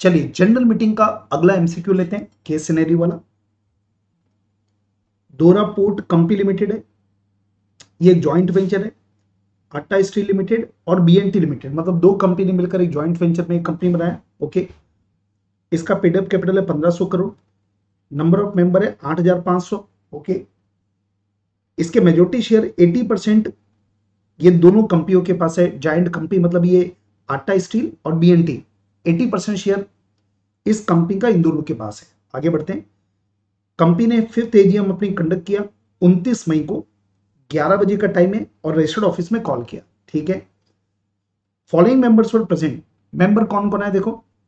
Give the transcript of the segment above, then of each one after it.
चलिए general meeting का अगला एमसीक्यू लेते हैं, केस सिनेरियो वाला। डोरा पोर्ट कंपनी लिमिटेड है, ये एक जॉइंट वेंचर है। आटा स्टील लिमिटेड और बीएनटी लिमिटेड, मतलब दो कंपनी मिलकर एक जॉइंट वेंचर में एक कंपनी बनाया। ओके, इसका पेडअप कैपिटल है 1500 करोड़, नंबर ऑफ मेंबर है 8500। ओके, इसके मेजोरिटी शेयर 80% ये दोनों कंपनियों के पास है। जायंट कंपनी मतलब ये आटा स्टील और बीएनटी, 80% शेयर इस कंपनी का इन दोनों के पास है। आगे बढ़ते हैं। कंपनी ने 5th एजीएम अपनी कंडक्ट किया 29 मई को, 11 बजे का टाइम है, और रजिस्टर्ड ऑफिस में कॉल किया। ठीक है, following members were present. Member कौन कौन है देखो।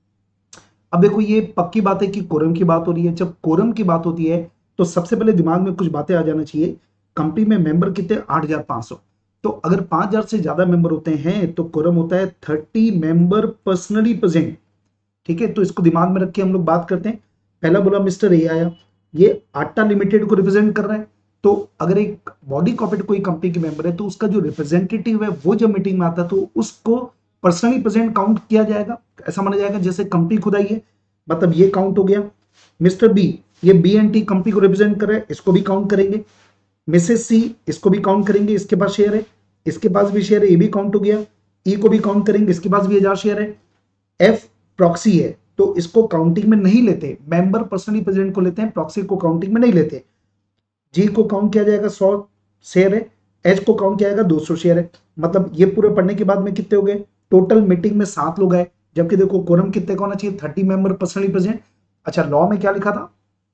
अब देखो ये पक्की बात है कि कोरम की बात हो रही है। जब कोरम की बात होती है तो सबसे पहले दिमाग में कुछ बातें आ जाना चाहिए। कंपनी में मेंबर कितने, 8500। तो अगर 5000 से ज्यादा मेंबर होते हैं तो कोरम होता है 30 मेंबर पर्सनली प्रेजेंट। ठीक है, तो इसको दिमाग में रख के हम लोग बात करते हैं। पहला बोला मिस्टर ए आया, ये आटा लिमिटेड को रिप्रेजेंट कर रहा है। तो अगर एक बॉडी कॉर्पोरेट कोई कंपनी के मेंबर है तो उसका जो रिप्रेजेंटेटिव है वो जब मीटिंग में आता है तो उसको पर्सनली प्रेजेंट काउंट किया जाएगा। ऐसा माना जाएगा जैसे कंपनी खुद आई है, मतलब ये काउंट हो गया। मिस्टर बी, ये बी एंड टी कंपनी को रिप्रेजेंट कर रहा है, इसको भी काउंट करेंगे। मिसेस सी, इसको भी काउंट करेंगे, इसके पास शेयर है, इसके पास भी शेयर है, ये भी काउंट हो गया। ई को भी काउंट करेंगे, इसके पास भी 1000 शेयर है। एफ प्रॉक्सी है तो इसको काउंटिंग में नहीं लेते, मेंबर पर्सनली प्रेजेंट को लेते हैं, प्रॉक्सी को काउंटिंग में नहीं लेते। जी को काउंट किया जाएगा, 100 शेयर है। एच को काउंट किया जाएगा, 200 शेयर है। मतलब ये पूरे पढ़ने के बाद में कितने हो गए, टोटल मीटिंग में 7 लोग आए। जबकि देखो कोरम कितने का होना चाहिए, 30 मेंबर पर्सनली प्रेजेंट। अच्छा, लॉ में क्या लिखा था,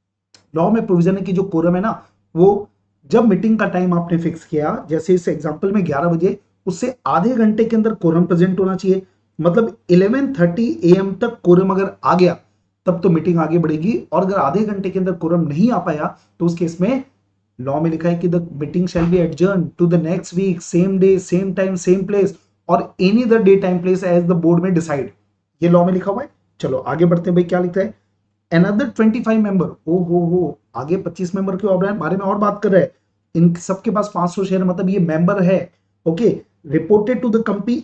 लॉ में प्रोविजन है कि जो कोरम है ना, वो जब मीटिंग का टाइम आपने फिक्स किया, जैसे इस एग्जांपल में 11 बजे, उससे आधे घंटे के अंदर कोरम प्रेजेंट होना चाहिए। मतलब 11:30 AM तक कोरम अगर आ गया तब तो मीटिंग आगे बढ़ेगी, और अगर आधे घंटे के अंदर कोरम नहीं आ पाया तो उस केस में लॉ में लिखा है कि the meeting shall be adjourn to the next week, same day, same time, same place, और any the day time place as the board में डिसाइड। ये लॉ में लिखा हुआ है। चलो आगे बढ़ते हैं भाई, क्या लिखता है। अनदर 25 मेंबर, ओ हो, आगे 25 मेंबर के बारे में और बात कर रहे हैं। इन सबके पास 500 शेयर, मतलब ये मेंबर है। Okay, reported to the company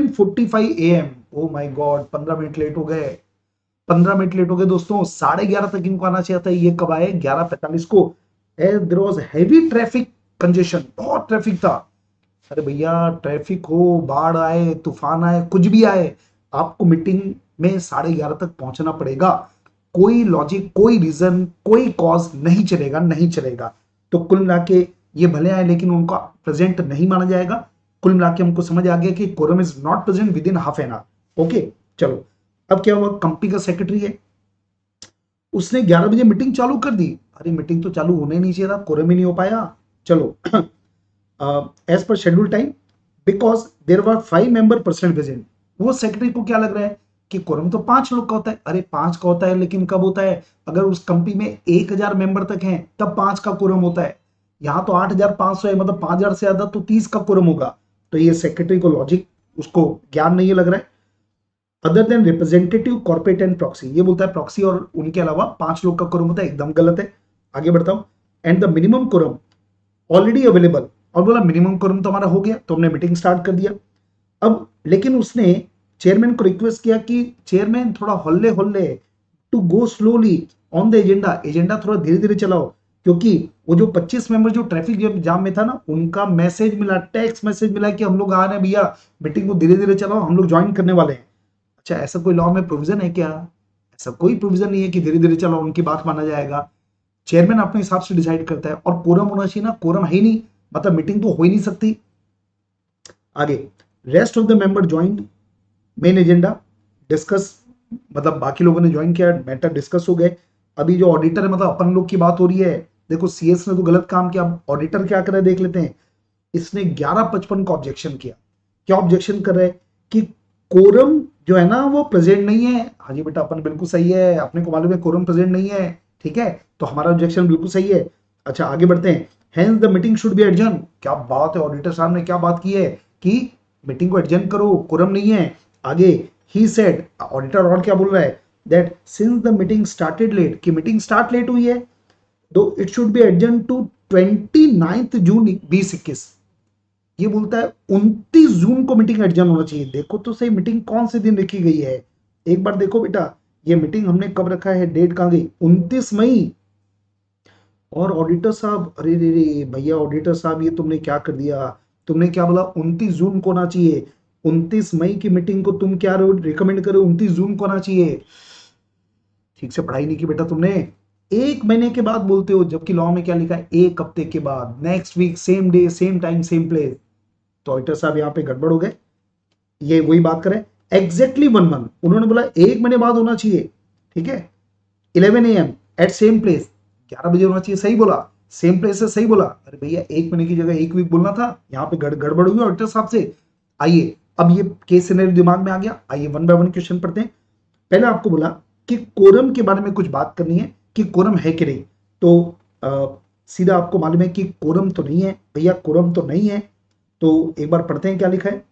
11:45 AM। Oh my god, 15 minute late हो गए, 15 मिनट लेट हो गए दोस्तों। 11:30 तक इनको आना चाहिए था, ये कब आए, 11:45 को। There was heavy traffic congestion, बहुत ट्रैफिक था। अरे भैया, ट्रैफिक हो, बाढ़ आए, तूफान आए, कुछ भी आए, आपको मीटिंग में 11:30 तक पहुंचना पड़ेगा। कोई लॉजिक, कोई रीजन, कोई कॉज नहीं चलेगा, नहीं चलेगा। तो कुल मिला के ये भले आए लेकिन उनका प्रेजेंट नहीं माना जाएगा। कुल मिला के हमको समझ आ गया कि quorum is not present within half an hour. Okay, चलो अब क्या हुआ, कंपनी का सेक्रेटरी है, उसने 11 बजे मीटिंग चालू कर दी। अरे मीटिंग तो चालू होने नहीं चाहिए था, कोरम ही नहीं हो पाया। चलो as per schedule time, because there were 5 member personal present. वो सेक्रेटरी को क्या लग रहा है कि कोरम तो 5 लोग का होता है। अरे 5 का होता है लेकिन कब होता है, अगर उस कंपनी में 1000 मेंबर तक हैं तब 5 का कोरम होता है। यहां तो 8500 है, मतलब 5000 से ज्यादा तो 30 का कोरम होगा। तो ये सेक्रेटरी को लॉजिक, उसको ज्ञान नहीं लग रहा है। Other than representative, corporate and proxy, ये बोलता है प्रॉक्सी और उनके अलावा 5 लोग का कोरम होता है, एकदम गलत है। आगे बढ़ता हूं। And the minimum quorum already available, और बोला मिनिमम कोरम तो हमारा हो गया, तो हमने मीटिंग स्टार्ट कर दिया। अब लेकिन उसने चेयरमैन को रिक्वेस्ट किया कि चेयरमैन थोड़ा हल्ले हल्ले, to go slowly on the agenda, agenda थोड़ा धीरे धीरे चलाओ, क्योंकि वो जो 25 मेंबर जो ट्रैफिक जाम में था ना, उनका मैसेज मिला, टेक्स्ट मैसेज मिला कि हम लोग आ रहे हैं भैया, मीटिंग को धीरे धीरे चलाओ, हम लोग ज्वाइन करने वाले हैं। अच्छा, ऐसा कोई लॉ में प्रोविजन है क्या, ऐसा कोई प्रोविजन नहीं है कि धीरे धीरे चलाओ, उनकी बात माना जाएगा। चेयरमैन अपने हिसाब से डिसाइड करता है, और कोरम होना चाहिए ना, कोरम है ही नहीं, मतलब मीटिंग तो हो ही नहीं सकती। आगे, rest of the member joined main agenda, discuss, मतलब बाकी लोगों ने ज्वाइन किया, मैटर डिस्कस हो गए। अभी जो ऑडिटर है, मतलब अपन लोग की बात हो रही है। देखो सीएस ने तो गलत काम किया, ऑडिटर क्या कर रहे हैं देख लेते हैं। इसने 11:55 को ऑब्जेक्शन किया। क्या ऑब्जेक्शन कर रहे हैं कि कोरम जो है ना वो प्रेजेंट नहीं है। हाँ जी बेटा, अपन बिल्कुल सही है, अपने को मालूम है कोरम प्रेजेंट नहीं है, ठीक है, तो हमारा ऑब्जेक्शन बिल्कुल सही है। अच्छा आगे बढ़ते हैं। Hence the meeting should be adjourn, क्या बात है, ऑडिटर साहब ने क्या बात की है कि मीटिंग को एडजर्न करो, कोरम नहीं है। आगे ही सेड, ऑडिटर और क्या बोल रहा है, that since the meeting started late, कि मीटिंग स्टार्ट लेट हुई है, though it should be adjourn to 29 June 2021। ये बोलता है 29 जून को मीटिंग एडजर्न होना चाहिए। देखो तो सही मीटिंग कौन से दिन रखी गई है, एक बार देखो बेटा, ये मीटिंग हमने कब रखा है, डेट कहाँ गई, 29 मई। और ऑडिटर साहब, अरे रे रे भैया ऑडिटर साहब, ये तुमने क्या कर दिया, तुमने क्या बोला 29 जून को होना चाहिए, 29 मई की मीटिंग को तुम क्या रिकमेंड करो, 29 जून को होना चाहिए। ठीक से पढ़ाई नहीं की बेटा तुमने, एक महीने के बाद बोलते हो, जबकि लॉ में क्या लिखा है, एक हफ्ते के बाद, next week, same day, same time, same place. तो ऑडिटर साहब यहाँ पे गड़बड़ हो गए। ये वही बात करें, एग्जैक्टली 1 मंथ, उन्होंने बोला एक महीने बाद होना चाहिए, ठीक है, 11 AM एट सेम प्लेस, 11 बजे होना चाहिए, सही बोला, सेम प्लेस से सही बोला। अरे भैया एक महीने की जगह एक वीक बोलना था, यहाँ पे गड़बड़ हुई ऑडिटर साहब से। आइए अब ये केस सिनेरियो दिमाग में आ गया, आइए वन बाय वन क्वेश्चन पढ़ते हैं। पहले आपको बोला कि कोरम के बारे में कुछ बात करनी है कि कोरम है कि नहीं, तो सीधा आपको मालूम है कि कोरम तो नहीं है भैया, कोरम तो नहीं है। तो एक बार पढ़ते हैं क्या लिखा है।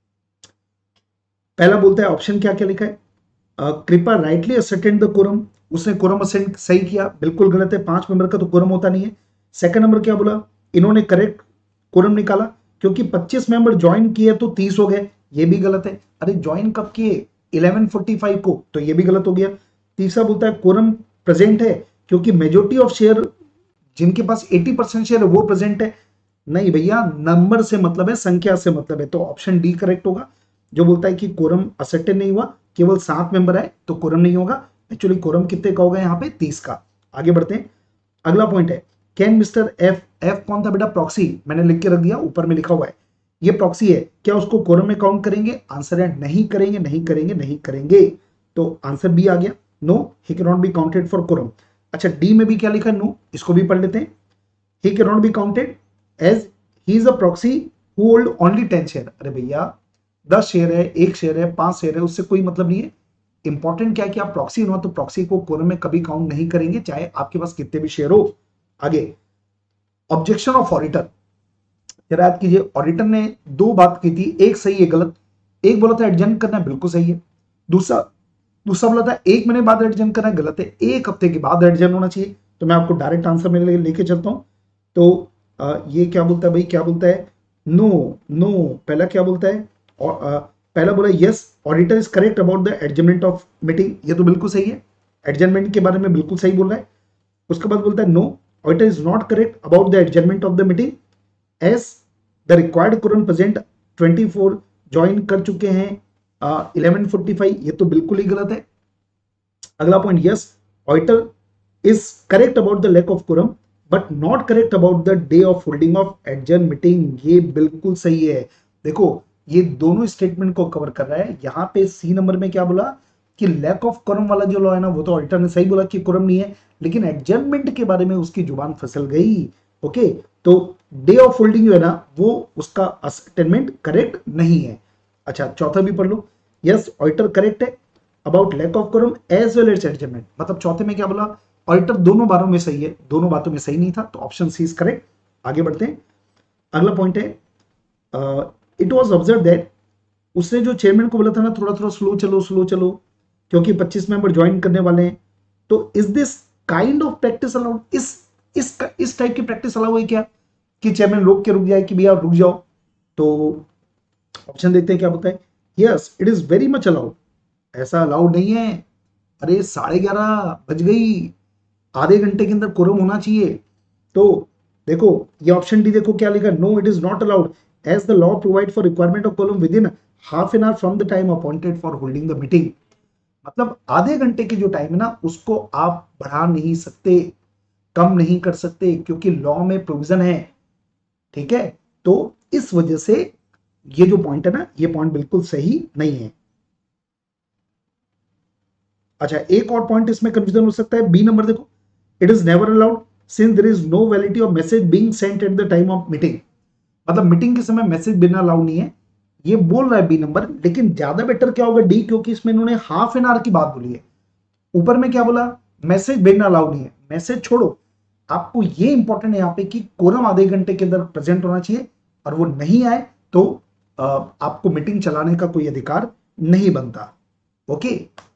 पहला बोलता है ऑप्शन क्या क्या लिखा है, कृपया राइटली असेंटेड द कोरम, उसने कोरम असेंट सही किया, बिल्कुल गलत है, 5 मेंबर का तो कोरम होता नहीं है। सेकंड नंबर क्या बोला, इन्होंने करेक्ट कोरम निकाला, क्योंकि 25 मेंबर ज्वाइन किए तो 30 हो गए, ये भी गलत है। अरे ज्वाइन कब किए, 11:45 को, तो ये भी गलत हो गया। तीसरा बोलता है कोरम प्रेजेंट है, क्योंकि मेजोरिटी ऑफ शेयर, जिनके पास 80% शेयर है वो प्रेजेंट है। नहीं भैया, नंबर से मतलब है, संख्या से मतलब है, तो ऑप्शन डी करेक्ट होगा, जो बोलता है कि कोरम असर्टेन नहीं हुआ, केवल 7 मेंबर है तो कोरम नहीं होगा। एक्चुअली कोरम कितने का होगा यहाँ पे, 30 का। आगे बढ़ते हैं, अगला पॉइंट है, कैन मिस्टर एफ, एफ कौन था बेटा, प्रॉक्सी, मैंने लिख के रख दिया, ऊपर में लिखा हुआ है, ये प्रॉक्सी है, क्या उसको कोरम में काउंट करेंगे, आंसर है नहीं करेंगे, नहीं करेंगे, नहीं करेंगे। तो आंसर बी आ गया, no he can not be counted for quorum. अच्छा डी में भी क्या लिखा है, नो, इसको भी पढ़ लेते हैं, he can not be counted as he is a proxy who hold only 10 share. अरे भैया 10 शेयर है, 1 शेयर है, 5 शेयर है, उससे कोई मतलब नहीं है। इंपॉर्टेंट क्या है कि आप प्रॉक्सी हो, तो प्रॉक्सी को कोरम में कभी काउंट नहीं करेंगे, चाहे आपके पास कितने भी शेयर हो। आगे, ऑब्जेक्शन ऑफ ऑडिटर, जरा याद कीजिए, ऑडिटर ने 2 बात की थी, एक सही एक गलत। एक बोला था एडजन करना है, बिल्कुल सही है। दूसरा दूसरा बोला था 1 महीने बाद एडजन करना है, गलत है, 1 हफ्ते के बाद एडजन होना चाहिए। तो मैं आपको डायरेक्ट आंसर में लेके चलता हूं। तो ये क्या बोलता है भाई, क्या बोलता है, नो नो, पहला क्या बोलता है, पहला बोला yes auditor is correct about the adjournment of meeting, ये तो बिल्कुल सही है, एडजमेंट के बारे में बिल्कुल सही बोल रहा है। उसके बाद बोलता है no auditor is not correct about the adjournment of the meeting as the required quorum present 24 join कर चुके हैं 11:45, ये तो बिल्कुल ही गलत है। अगला point, yes auditor is correct about the lack of quorum but not correct about the day of holding of adjourn meeting, ये बिल्कुल सही है। देखो ये दोनों स्टेटमेंट को कवर कर रहा है। यहाँ पे सी नंबर में क्या बोला कि लैक ऑफ कोरम वाला जो लॉ है ना, वो तो ऑडिटर ने सही बोला कि कोरम नहीं है, लेकिन एडजर्नमेंट के बारे में उसकी जुबान फिसल गई। ओके, तो डे ऑफ होल्डिंग जो है ना, वो उसका अस्टेटमेंट करेक्ट नहीं है। अच्छा चौथा भी पढ़ लो, यस ऑडिटर करेक्ट है about lack of quorum as well as adjournment, मतलब चौथे में क्या बोला, ऑडिटर दोनों बातों में सही है, दोनों बातों में सही नहीं था, तो ऑप्शन सी इज करेक्ट। आगे बढ़ते हैं, अगला पॉइंट है, इट वॉज ऑब्जर्व दैट, उसने जो चेयरमैन को बोला था ना थोड़ा थोड़ा स्लो चलो स्लो चलो, क्योंकि 25 मेंबर ज्वाइन करने वाले हैं, तो is this kind of practice allowed, इस टाइप की प्रैक्टिस अलाउ है क्या, कि चेयरमैन रोक के रुक जाए कि भैया रुक जाओ। तो ऑप्शन देखते हैं क्या होता है, yes it is very much allowed, ऐसा अलाउड नहीं है। अरे 11:30 बज गई, आधे घंटे के अंदर कोरम होना चाहिए। तो देखो ये ऑप्शन डी देखो क्या लिखा, no it is not allowed as the law provide for requirement of quorum within half an hour from the time appointed for holding the meeting, मतलब आधे घंटे की जो टाइम है ना, उसको आप बढ़ा नहीं सकते, कम नहीं कर सकते, क्योंकि लॉ में प्रोविजन है। ठीक है, तो इस वजह से ये जो पॉइंट है ना, ये पॉइंट बिल्कुल सही नहीं है। अच्छा एक और पॉइंट इसमें कंफ्यूजन हो सकता है, बी नंबर देखो, it is never allowed since there is no validity of message being sent at the time of meeting, मतलब मीटिंग के समय मैसेज बिना अलाउड नहीं है, ये बोल रहा है बी नंबर, लेकिन ज्यादा बेटर क्या होगा डी, क्योंकि इसमें इन्होंने हाफ एन आवर की बात बोली है। ऊपर में क्या बोला, मैसेज भेजना अलाउड नहीं है, मैसेज छोड़ो, आपको ये इंपॉर्टेंट है यहाँ पे कि कोरम आधे घंटे के अंदर प्रेजेंट होना चाहिए, और वो नहीं आए तो आपको मीटिंग चलाने का कोई अधिकार नहीं बनता। ओके,